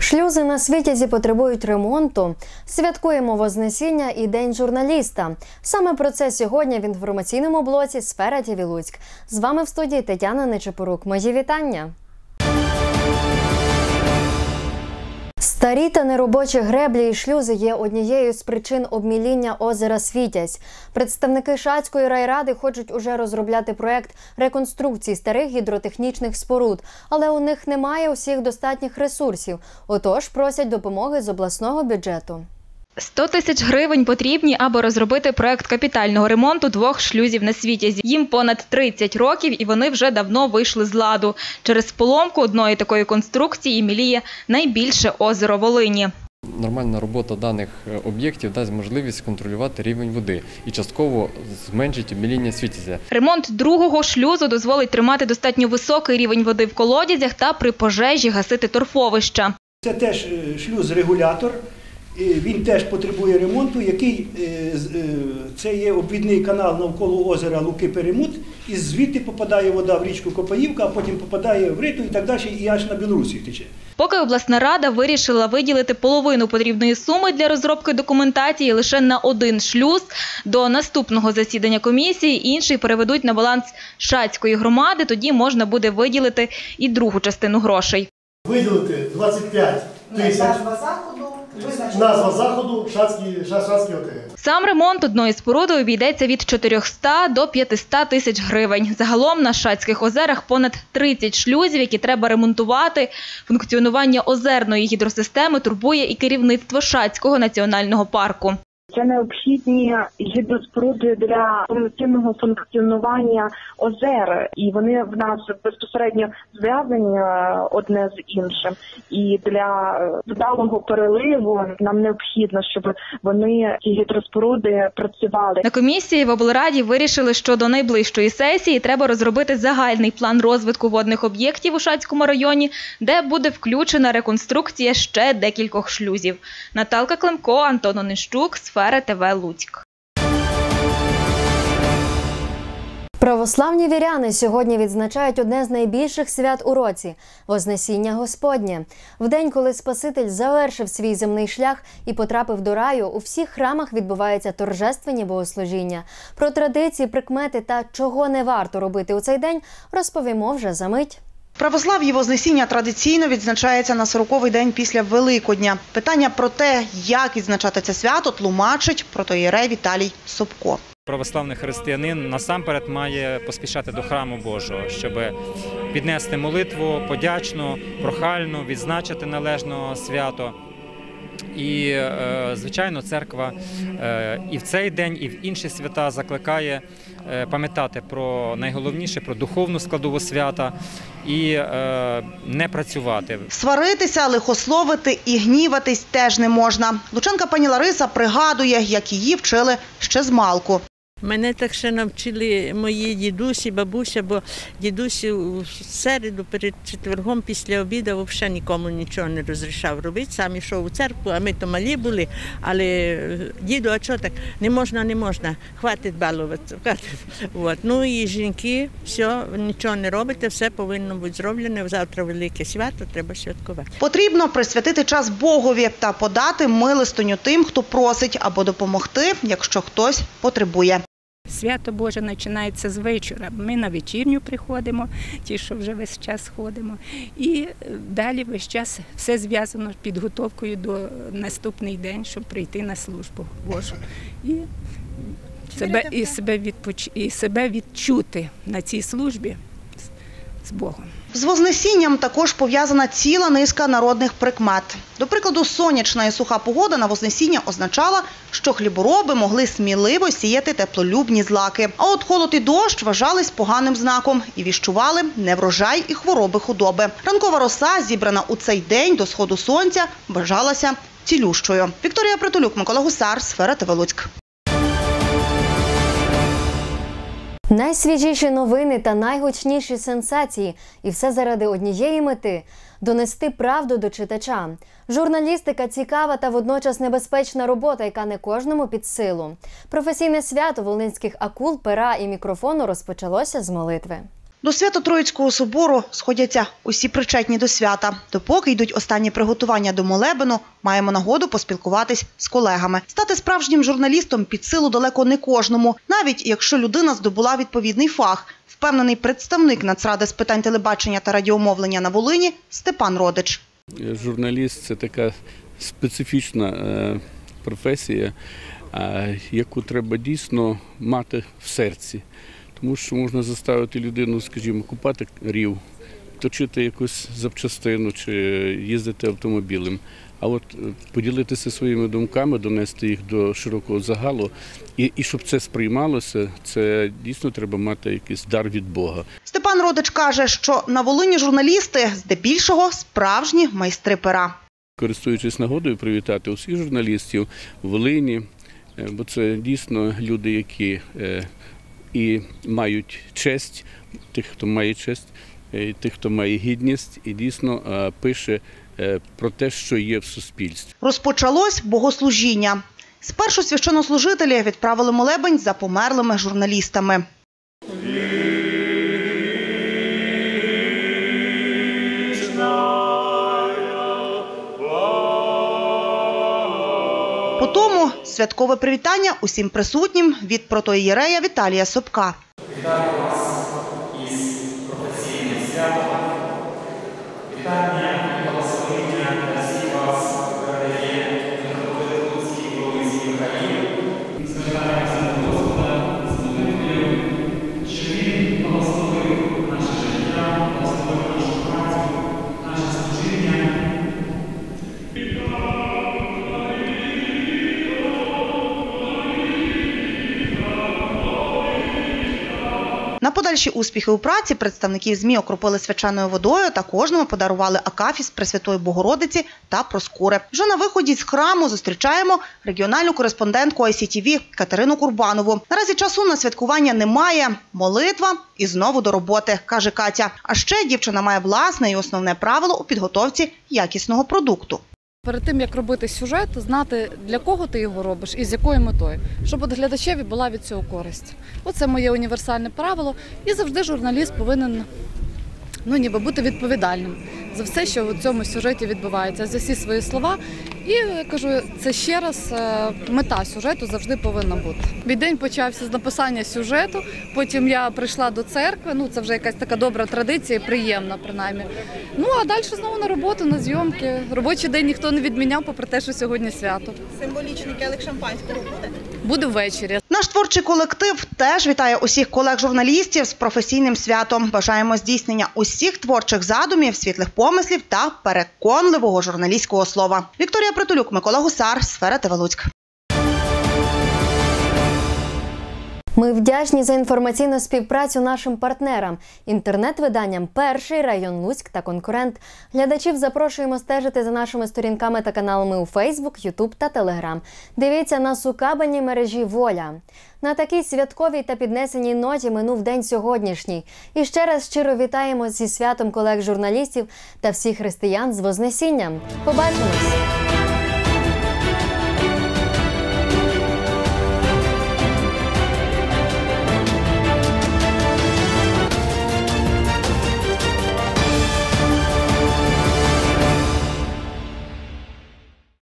Шлюзи на Світязі потребують ремонту. Святкуємо Вознесіння і День журналіста. Саме про це сьогодні в інформаційному блоці «Сфера ТВ Луцьк». З вами в студії Тетяна Нечепорук. Мої вітання! Старі та неробочі греблі і шлюзи є однією з причин обміління озера Світязь. Представники Шацької райради хочуть уже розробляти проєкт реконструкції старих гідротехнічних споруд, але у них немає усіх достатніх ресурсів, отож просять допомоги з обласного бюджету. 100 тисяч гривень потрібні, аби розробити проєкт капітального ремонту двох шлюзів на Світязі. Їм понад 30 років і вони вже давно вийшли з ладу. Через поломку одної такої конструкції міліє найбільше озеро Волині. Нормальна робота даних об'єктів дасть можливість контролювати рівень води і частково зменшить обміління Світязя. Ремонт другого шлюзу дозволить тримати достатньо високий рівень води в колодязях та при пожежі гасити торфовища. Це теж шлюз-регулятор. Він теж потребує ремонту, це є обвідний канал навколо озера Луки-Перемут, і звідти попадає вода в річку Копаївка, а потім попадає в Риту і так далі, і аж на Білорусі тече. Поки обласна рада вирішила виділити половину потрібної суми для розробки документації лише на один шлюз, до наступного засідання комісії інший переведуть на баланс Шацької громади, тоді можна буде виділити і другу частину грошей. Виділити 25 тисяч. Назва заходу Шацький ОТГ. Сам ремонт одної споруди обійдеться від 400 до 500 тисяч гривень. Загалом на Шацьких озерах понад 30 шлюзів, які треба ремонтувати. Функціонування озерної гідросистеми турбує і керівництво Шацького національного парку. Це необхідні гідроспоруди для повноцінного функціонування озер, і вони в нас безпосередньо зв'язані одне з іншим. І для вдалого переливу нам необхідно, щоб ці гідроспоруди працювали. На комісії в облраді вирішили, що до найближчої сесії треба розробити загальний план розвитку водних об'єктів у Шацькому районі, де буде включена реконструкція ще декількох шлюзів. Наталка Климко, Антон Онищук, «Сфера ТВ Луцьк». Православні віряни сьогодні відзначають одне з найбільших свят у році – Вознесіння Господнє. В день, коли Спаситель завершив свій земний шлях і потрапив до раю, у всіх храмах відбуваються торжественні богослужіння. Про традиції, прикмети та чого не варто робити у цей день розповімо вже за мить. Православ'ї Вознесіння традиційно відзначається на 40-й день після Великодня. Питання про те, як відзначати це свято, тлумачить протоієрей Віталій Собко. Православний християнин насамперед має поспішати до храму Божого, щоб піднести молитву подячну, прохальну, відзначити належно свято. І, звичайно, церква і в цей день, і в інші свята закликає пам'ятати про найголовніше, про духовну складову свята і не працювати. Сваритися, лихословити і гніватись теж не можна. Лучанка пані Лариса пригадує, як її вчили ще змалку. Мене так ще навчили мої дідусі, бабуся, бо дідусь у середу перед четвергом після обіду взагалі нікому нічого не розрішав робити. Сам йшов у церкву, а ми то малі були, але діду, а що так, не можна, хватить балуватися. Ну і жінки, все, нічого не робите, все повинно бути зроблено, завтра велике свято, треба святкувати. Потрібно присвятити час Богові та подати милостиню тим, хто просить, або допомогти, якщо хтось потребує. Свято Боже починається з вечора. Ми на вечірню приходимо, ті, що вже весь час ходимо. І далі весь час все зв'язано з підготовкою до наступний день, щоб прийти на службу Божу. І себе відчути на цій службі з Богом. З Вознесінням також пов'язана ціла низка народних прикмет. До прикладу, сонячна і суха погода на Вознесіння означала, що хлібороби могли сміливо сіяти теплолюбні злаки. А от холод і дощ вважались поганим знаком і віщували неврожай і хвороби худоби. Ранкова роса, зібрана у цей день до сходу сонця, вважалася цілющою. Вікторія Притулюк, Микола Гусар, «Сфера ТВ Луцьк». Найсвіжіші новини та найгучніші сенсації. І все заради однієї мети – донести правду до читача. Журналістика – цікава та водночас небезпечна робота, яка не кожному під силу. Професійне свято волинських акул, пера і мікрофону розпочалося з молитви. До Свято-Троїцького собору сходяться усі причетні до свята. Допоки йдуть останні приготування до молебену, маємо нагоду поспілкуватись з колегами. Стати справжнім журналістом під силу далеко не кожному, навіть якщо людина здобула відповідний фах, впевнений представник Нацради з питань телебачення та радіомовлення на Волині Степан Родич. Журналіст – це така специфічна професія, яку треба дійсно мати в серці. Тому що можна заставити людину, скажімо, купати рів, точити якусь запчастину чи їздити автомобілем. А от поділитися своїми думками, донести їх до широкого загалу, і щоб це сприймалося, це дійсно треба мати якийсь дар від Бога. Степан Родич каже, що на Волині журналісти здебільшого справжні майстри пера. Користуючись нагодою, привітати усіх журналістів в Волині, бо це дійсно люди, які і мають честь, тих, хто має честь, тих, хто має гідність, і дійсно пише про те, що є в суспільстві. Розпочалось богослужіння. Спершу священнослужителі відправили молебень за померлими журналістами. Потому святкове привітання усім присутнім від протоієрея Віталія Собка. Вітаю вас із професійним святом. Вітання і благословення для всіх вас передає митрополит Луцький Волинський Михаїл. Звертаємося до Господа з молитвою, що Він благословив наше життя, благословив нашу працю, наше служіння. На подальші успіхи у праці представників ЗМІ окропили свяченою водою та кожному подарували акафіст Пресвятої Богородиці та Проскури. Вже на виході з храму зустрічаємо регіональну кореспондентку ICTV Катерину Курбанову. Наразі часу на святкування немає. Молитва і знову до роботи, каже Катя. А ще дівчина має власне і основне правило у підготовці якісного продукту. Перед тим, як робити сюжет, знати, для кого ти його робиш і з якою метою, щоб от глядачеві була від цього користь. Оце моє універсальне правило. І завжди журналіст повинен ніби бути відповідальним за все, що в цьому сюжеті відбувається, за всі свої слова. І, я кажу, це ще раз, мета сюжету завжди повинна бути. Мій день почався з написання сюжету, потім я прийшла до церкви, це вже якась така добра традиція, приємна принаймні. А далі знову на роботу, на зйомки. Робочий день ніхто не відміняв, попри те, що сьогодні свято. Символічний келих шампанського буде? Буде ввечері. Наш творчий колектив теж вітає усіх колег-журналістів з професійним святом. Бажаємо здійснення усіх творчих задумів, світлих помислів та переконливого журналістського слова. Вікторія Притулюк, Микола Гусар, Сфера ТВ Луцьк. Ми вдячні за інформаційну співпрацю нашим партнерам – інтернет-виданням «Перший», район Луцьк та «Конкурент». Глядачів запрошуємо стежити за нашими сторінками та каналами у Фейсбук, Ютуб та Телеграм. Дивіться нас у кабельній мережі «Воля». На такій святковій та піднесеній ноті минув день сьогоднішній. І ще раз щиро вітаємо зі святом колег-журналістів та всіх християн з Вознесінням. Побачимось!